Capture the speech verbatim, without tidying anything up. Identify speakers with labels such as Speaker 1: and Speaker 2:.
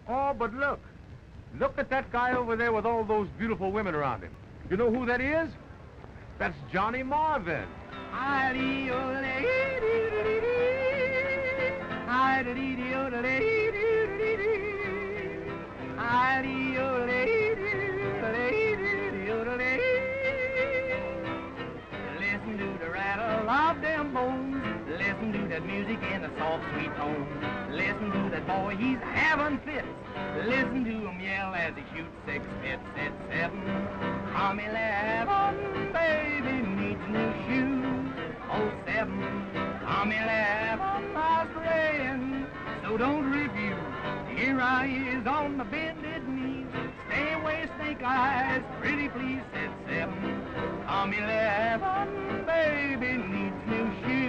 Speaker 1: Oh, but look. Look at that guy over there with all those beautiful women around him. You know who that is? That's Johnny Marvin.
Speaker 2: Listen to the rattle of them bones. Listen to that music and the soft, sweet tone. Listen to that boy, he's having fits. Listen to him yell as he shoots six fits at seven. I'm eleven, baby needs new shoes. Oh, seven, I'm eleven, I was praying, so don't refuse. Here I is on my bended knees. Stay away, snake eyes, pretty please, said seven. I'm eleven, baby needs new shoes.